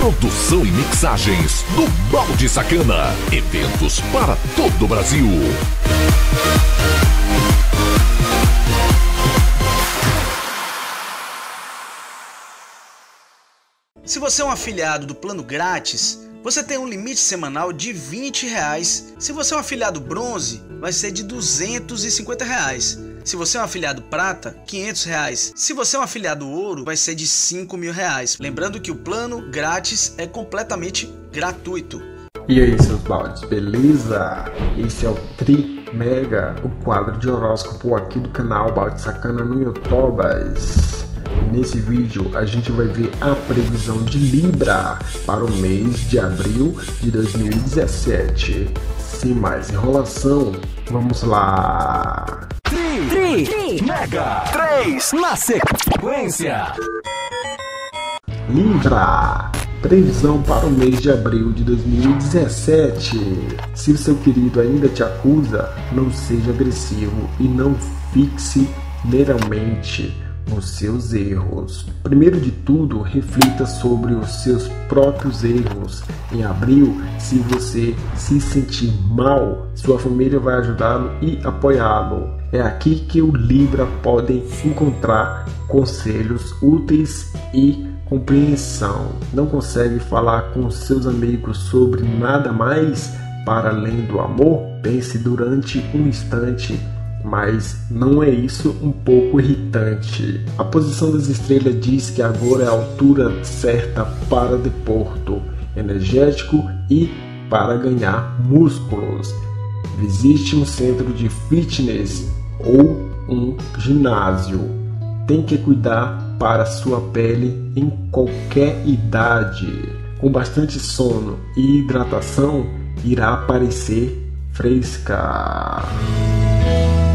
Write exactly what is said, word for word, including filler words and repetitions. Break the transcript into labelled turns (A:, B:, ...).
A: Produção e mixagens do Balde Sacana. Eventos para todo o Brasil.
B: Se você é um afiliado do plano grátis, você tem um limite semanal de vinte reais. Se você é um afiliado bronze, vai ser de duzentos e cinquenta reais. Se você é um afiliado prata, quinhentos reais. Se você é um afiliado ouro, vai ser de cinco mil reais. Lembrando que o plano grátis é completamente gratuito.
C: E aí, seus baldes, beleza? Esse é o Tri Mega, o quadro de horóscopo aqui do canal Balde Sacana no YouTube. Nesse vídeo a gente vai ver a previsão de Libra para o mês de abril de dois mil e dezessete. Sem mais enrolação, vamos lá!
A: Tri, Tri Mega três na sequência.
C: Libra, previsão para o mês de abril de dois mil e dezessete. Se o seu querido ainda te acusa, não seja agressivo e não fixe meramente nos seus erros. Primeiro de tudo, reflita sobre os seus próprios erros. Em abril, se você se sentir mal, sua família vai ajudá-lo e apoiá-lo. É aqui que o Libra pode encontrar conselhos úteis e compreensão. Não consegue falar com seus amigos sobre nada mais para além do amor? Pense durante um instante. Mas não é isso um pouco irritante? A posição das estrelas diz que agora é a altura certa para deporto energético e para ganhar músculos. Visite um centro de fitness ou um ginásio. Tem que cuidar para sua pele em qualquer idade. Com bastante sono e hidratação, irá parecer fresca.